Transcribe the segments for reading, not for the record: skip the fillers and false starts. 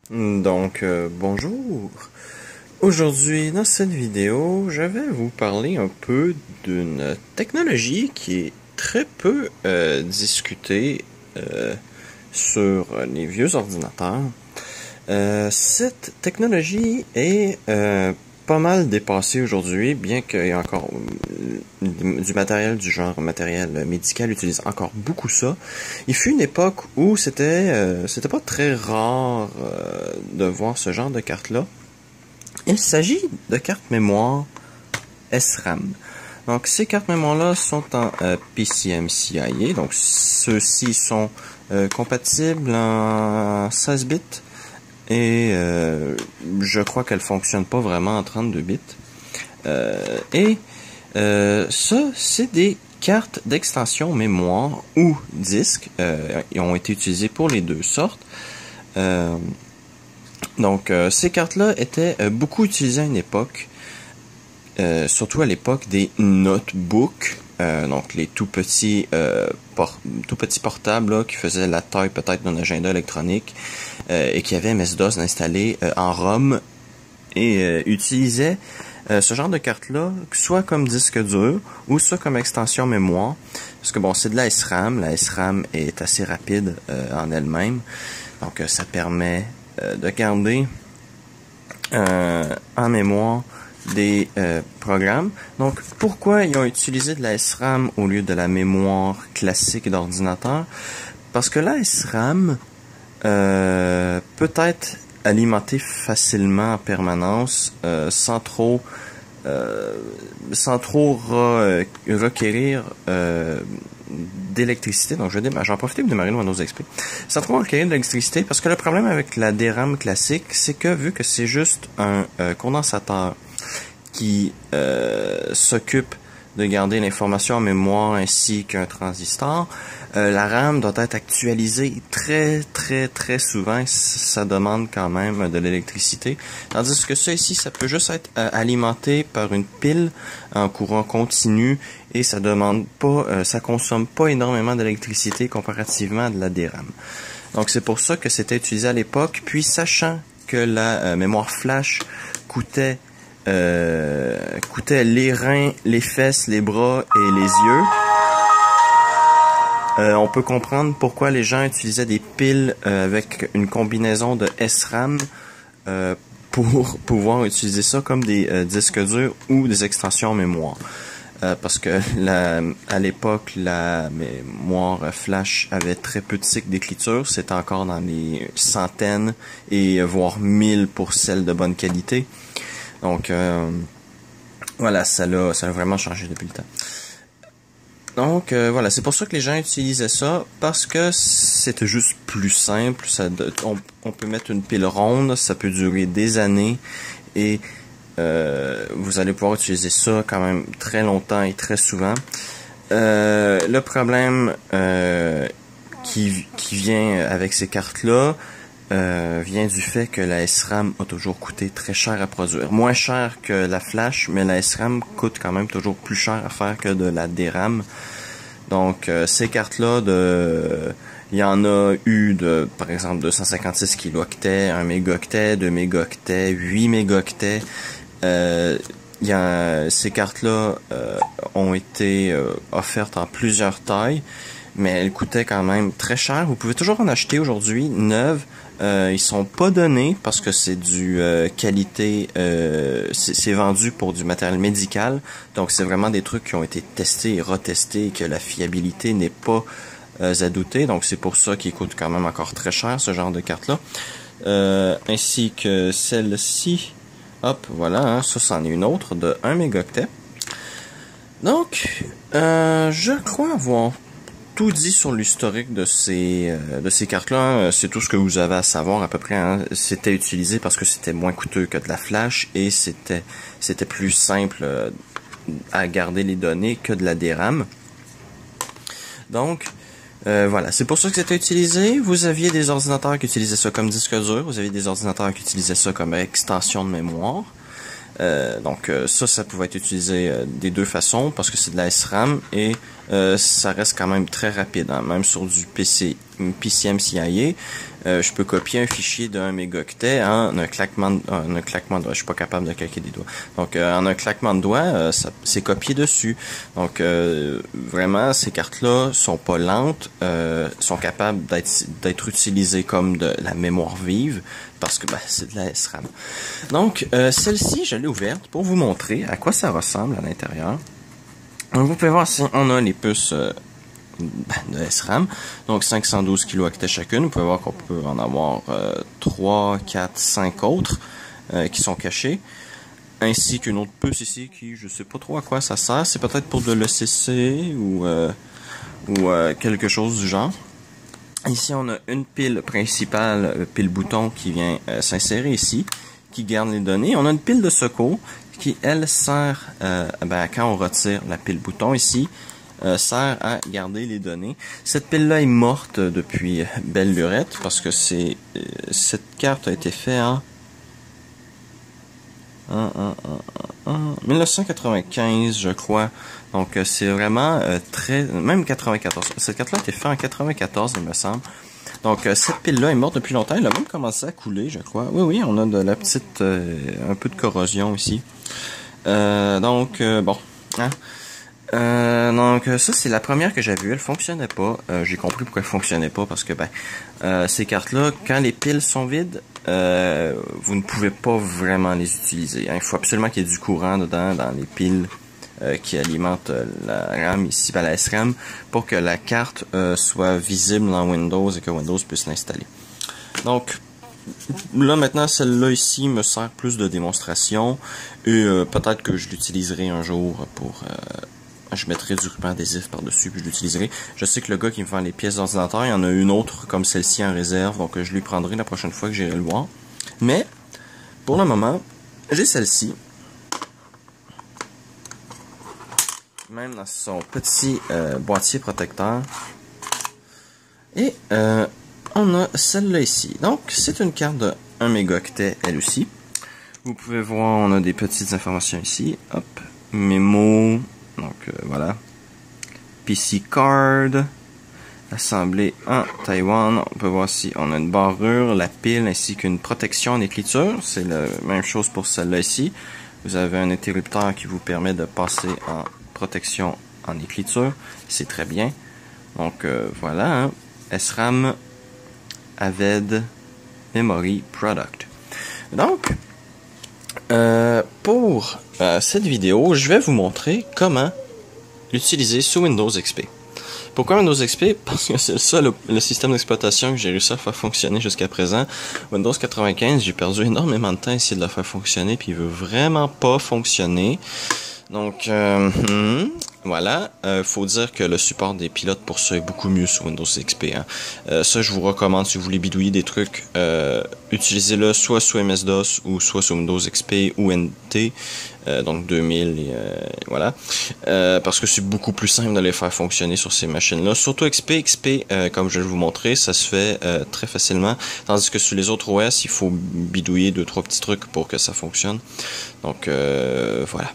Bonjour. Aujourd'hui, dans cette vidéo, je vais vous parler un peu d'une technologie qui est très peu discutée sur les vieux ordinateurs. Cette technologie est pas mal dépassée aujourd'hui, bien qu'il y ait encore du matériel du genre matériel médical utilise encore beaucoup ça. Il fut une époque où c'était pas très rare de voir ce genre de carte-là. Il s'agit de cartes mémoire SRAM. Donc ces cartes mémoire-là sont en PCMCIA, donc ceux-ci sont compatibles en 16 bits et je crois qu'elles fonctionnent pas vraiment en 32 bits. Ça, c'est des cartes d'extension mémoire ou disque. Ils ont été utilisés pour les deux sortes. Ces cartes-là étaient beaucoup utilisées à une époque, surtout à l'époque des notebooks, donc les tout petits portables là, qui faisaient la taille peut-être d'un agenda électronique et qui avaient MS-DOS installé en ROM et utilisaient ce genre de carte-là, soit comme disque dur ou soit comme extension mémoire. Parce que bon, c'est de la SRAM. La SRAM est assez rapide en elle-même. Donc ça permet de garder en mémoire des programmes. Donc pourquoi ils ont utilisé de la SRAM au lieu de la mémoire classique d'ordinateur? Parce que la SRAM peut être alimenté facilement en permanence sans trop requérir d'électricité. Donc j'en profite pour démarrer le Windows XP. Sans trop requérir d'électricité, parce que le problème avec la DRAM classique, c'est que vu que c'est juste un condensateur qui s'occupe de garder l'information en mémoire ainsi qu'un transistor, la RAM doit être actualisée très souvent. Ça demande quand même de l'électricité. Tandis que ça ici, ça peut juste être alimenté par une pile en courant continu et ça demande pas, ça consomme pas énormément d'électricité comparativement à de la DRAM. Donc c'est pour ça que c'était utilisé à l'époque. Puis sachant que la mémoire flash coûtait les reins, les fesses, les bras et les yeux. On peut comprendre pourquoi les gens utilisaient des piles avec une combinaison de SRAM pour pouvoir utiliser ça comme des disques durs ou des extensions mémoire. Parce que à l'époque, la mémoire flash avait très peu de cycles d'écriture. C'était encore dans les centaines et voire 1000 pour celles de bonne qualité. Donc, voilà, ça a vraiment changé depuis le temps. Donc, voilà, c'est pour ça que les gens utilisaient ça, parce que c'était juste plus simple. On peut mettre une pile ronde, ça peut durer des années, et vous allez pouvoir utiliser ça quand même très longtemps et très souvent. Le problème qui vient avec ces cartes-là, vient du fait que la SRAM a toujours coûté très cher à produire. Moins cher que la flash, mais la SRAM coûte quand même toujours plus cher à faire que de la DRAM. Donc, ces cartes-là, il y en a eu par exemple, 256 kilooctets, 1 mégaoctet, 2 mégaoctets, 8 mégaoctets. Ces cartes-là ont été offertes en plusieurs tailles, mais elles coûtaient quand même très cher. Vous pouvez toujours en acheter aujourd'hui, neuves. Ils sont pas donnés parce que c'est du qualité, c'est vendu pour du matériel médical, donc c'est vraiment des trucs qui ont été testés et retestés et que la fiabilité n'est pas à douter, donc c'est pour ça qu'ils coûtent quand même encore très cher ce genre de carte-là, ainsi que celle-ci. Hop, voilà, hein, ça c'en est une autre de 1 mégaoctet. Donc, je crois avoir tout dit sur l'historique de ces cartes-là. C'est tout ce que vous avez à savoir à peu près. Hein. C'était utilisé parce que c'était moins coûteux que de la flash et c'était plus simple à garder les données que de la DRAM. Donc, voilà, c'est pour ça que c'était utilisé. Vous aviez des ordinateurs qui utilisaient ça comme disque dur. Vous aviez des ordinateurs qui utilisaient ça comme extension de mémoire. Ça pouvait être utilisé des deux façons parce que c'est de la SRAM et ça reste quand même très rapide, hein. Même sur du PCMCIA, je peux copier un fichier de 1 mégaoctet en un claquement de doigts. Je suis pas capable de claquer des doigts. Donc, en un claquement de doigts, c'est copié dessus. Donc, vraiment, ces cartes-là sont pas lentes, sont capables d'être utilisées comme de la mémoire vive, parce que c'est de la SRAM. Donc, celle-ci, je l'ai ouverte pour vous montrer à quoi ça ressemble à l'intérieur. Donc, vous pouvez voir si on a les puces de SRAM, donc 512 kilooctets chacune. Vous pouvez voir qu'on peut en avoir 3, 4, 5 autres qui sont cachés, ainsi qu'une autre puce ici qui, je sais pas trop à quoi ça sert. C'est peut-être pour de l'ECC ou quelque chose du genre. Ici, on a une pile principale, pile bouton, qui vient s'insérer ici, qui garde les données. On a une pile de secours qui, elle, sert, quand on retire la pile bouton ici, sert à garder les données. Cette pile-là est morte depuis belle lurette, parce que cette carte a été faite en 1995, je crois. Donc, c'est vraiment même 94. Cette carte-là a été faite en 94, il me semble. Donc, cette pile-là est morte depuis longtemps. Elle a même commencé à couler, je crois. Oui, on a de la petite... un peu de corrosion ici. Bon. Hein? Donc, ça, c'est la première que j'avais vue. Elle fonctionnait pas. J'ai compris pourquoi elle fonctionnait pas, parce que, ces cartes-là, quand les piles sont vides, vous ne pouvez pas vraiment les utiliser, hein. Il faut absolument qu'il y ait du courant dedans, dans les piles qui alimentent la RAM ici, la SRAM, pour que la carte soit visible dans Windows et que Windows puisse l'installer. Donc, là, maintenant, celle-là ici me sert plus de démonstration, et peut-être que je l'utiliserai un jour pour... je mettrai du ruban adhésif par-dessus, puis je l'utiliserai. Je sais que le gars qui me vend les pièces d'ordinateur, il y en a une autre comme celle-ci en réserve, donc je lui prendrai la prochaine fois que j'irai le voir. Mais, pour le moment, j'ai celle-ci. Même dans son petit boîtier protecteur. Et on a celle-là ici. Donc, c'est une carte de 1 mégaoctet, elle aussi. Vous pouvez voir, on a des petites informations ici. Hop, mémo... Donc, voilà. PC card. Assemblée en Taïwan. On peut voir si on a une barrure, la pile, ainsi qu'une protection en écriture. C'est la même chose pour celle-là ici. Vous avez un interrupteur qui vous permet de passer en protection en écriture. C'est très bien. Donc, voilà. Hein. SRAM Aved Memory Product. Donc, pour cette vidéo, je vais vous montrer comment l'utiliser sous Windows XP. Pourquoi Windows XP? Parce que c'est ça le système d'exploitation que j'ai réussi à faire fonctionner jusqu'à présent. Windows 95, j'ai perdu énormément de temps à essayer de le faire fonctionner, puis il veut vraiment pas fonctionner. Donc, voilà. Faut dire que le support des pilotes pour ça est beaucoup mieux sous Windows XP. Hein. Ça, je vous recommande si vous voulez bidouiller des trucs, utilisez-le soit sous MS-DOS ou soit sous Windows XP ou NT, donc 2000 et voilà. Parce que c'est beaucoup plus simple de les faire fonctionner sur ces machines-là. Surtout XP, comme je vais vous montrer, ça se fait très facilement. Tandis que sur les autres OS, il faut bidouiller 2-3 petits trucs pour que ça fonctionne. Donc, voilà.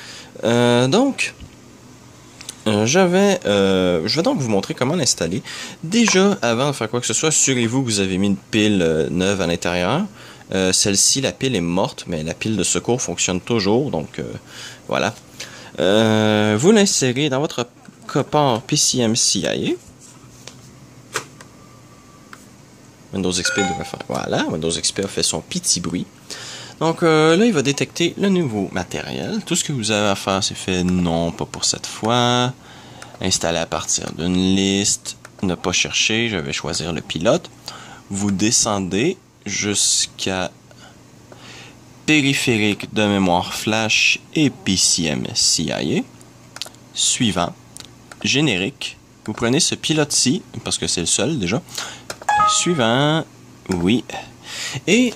Je vais donc vous montrer comment l'installer. Déjà, avant de faire quoi que ce soit, assurez-vous que vous avez mis une pile neuve à l'intérieur. Celle-ci, la pile est morte, mais la pile de secours fonctionne toujours, donc voilà. Vous l'insérez dans votre port PCMCIA. Windows XP devrait faire... Voilà, Windows XP a fait son petit bruit. Donc là, il va détecter le nouveau matériel. Tout ce que vous avez à faire, c'est fait non, pas pour cette fois. Installer à partir d'une liste. Ne pas chercher, je vais choisir le pilote. Vous descendez jusqu'à périphérique de mémoire flash et PCMCIA. Suivant, générique. Vous prenez ce pilote-ci, parce que c'est le seul déjà. Suivant, oui. Et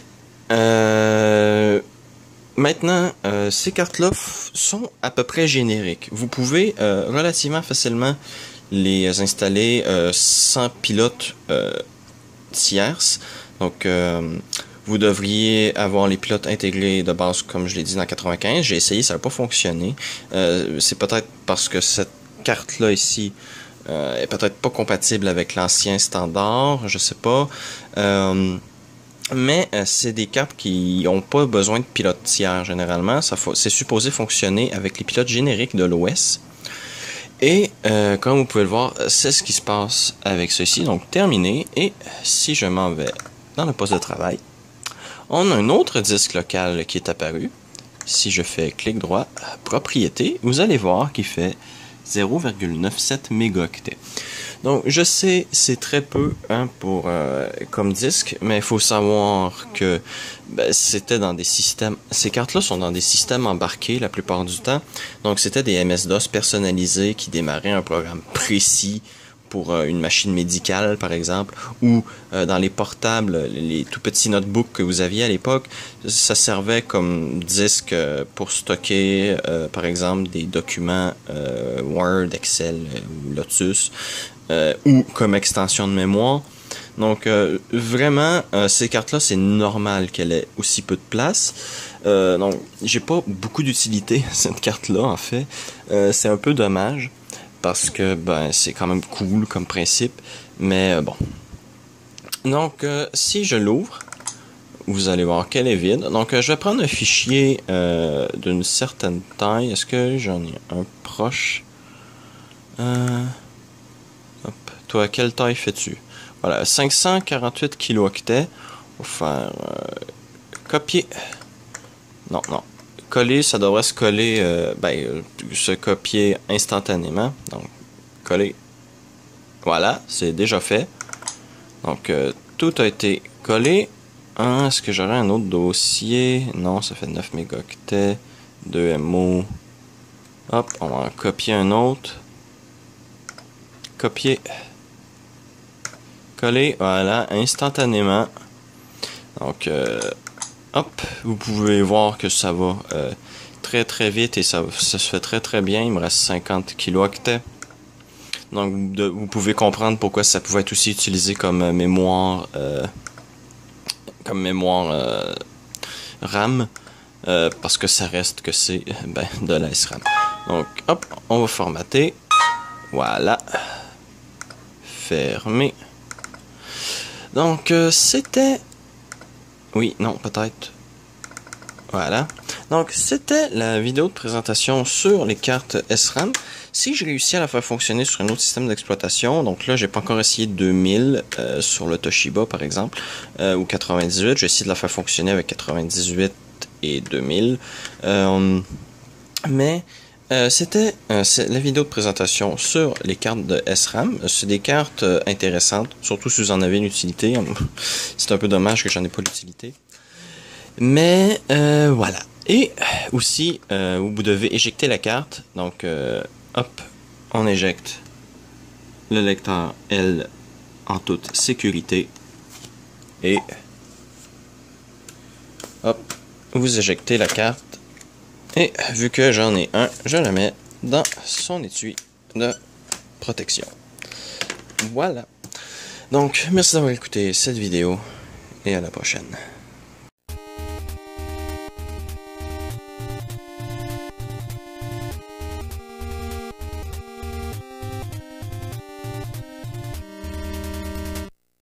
maintenant, ces cartes-là sont à peu près génériques. Vous pouvez relativement facilement les installer sans pilote tierce. Donc, vous devriez avoir les pilotes intégrés de base, comme je l'ai dit dans 95. J'ai essayé, ça n'a pas fonctionné. C'est peut-être parce que cette carte-là ici est peut-être pas compatible avec l'ancien standard, je sais pas. Mais c'est des cartes qui n'ont pas besoin de pilote tiers généralement. C'est supposé fonctionner avec les pilotes génériques de l'OS. Et comme vous pouvez le voir, c'est ce qui se passe avec ceci. Donc terminé. Et si je m'en vais dans le poste de travail, on a un autre disque local qui est apparu. Si je fais clic droit, propriété, vous allez voir qu'il fait 0,97 mégaoctets. Donc, je sais, c'est très peu pour comme disque, mais il faut savoir que c'était dans des systèmes. Ces cartes-là sont dans des systèmes embarqués la plupart du temps. Donc, c'était des MS-DOS personnalisés qui démarraient un programme précis pour une machine médicale, par exemple, ou dans les portables, les tout petits notebooks que vous aviez à l'époque, ça servait comme disque pour stocker, par exemple, des documents Word, Excel ou Lotus, ou comme extension de mémoire. Donc, vraiment, ces cartes-là, c'est normal qu'elle ait aussi peu de place. Donc, j'ai pas beaucoup d'utilité à cette carte-là, en fait. C'est un peu dommage. Parce que c'est quand même cool comme principe. Mais bon. Donc, si je l'ouvre, vous allez voir qu'elle est vide. Donc, je vais prendre un fichier d'une certaine taille. Est-ce que j'en ai un proche? Hop. Toi, quelle taille fais-tu? Voilà, 548 kilooctets. On va faire copier. Non. Coller, ça devrait se coller, se copier instantanément. Donc, coller. Voilà, c'est déjà fait. Donc, tout a été collé. Est-ce que j'aurais un autre dossier? Non, ça fait 9 mégaoctets. 2 MO. Hop, on va en copier un autre. Copier. Coller, voilà, instantanément. Donc, hop, vous pouvez voir que ça va très très vite et ça se fait très très bien. Il me reste 50 kilooctets. Donc vous pouvez comprendre pourquoi ça pouvait être aussi utilisé comme mémoire RAM. Parce que ça reste que c'est de la SRAM. Donc hop, on va formater. Voilà. Fermer. Donc c'était... Oui, non, peut-être. Voilà. Donc, c'était la vidéo de présentation sur les cartes SRAM. Si je réussis à la faire fonctionner sur un autre système d'exploitation, donc là, j'ai pas encore essayé 2000 sur le Toshiba, par exemple, ou 98. J'ai essayé de la faire fonctionner avec 98 et 2000. C'était la vidéo de présentation sur les cartes de SRAM. C'est des cartes intéressantes, surtout si vous en avez une utilité. C'est un peu dommage que j'en ai pas l'utilité. Mais voilà. Et aussi, vous devez éjecter la carte. Donc, hop, on éjecte le lecteur L en toute sécurité. Et hop, vous éjectez la carte. Et vu que j'en ai un, je le mets dans son étui de protection. Voilà. Donc, merci d'avoir écouté cette vidéo et à la prochaine.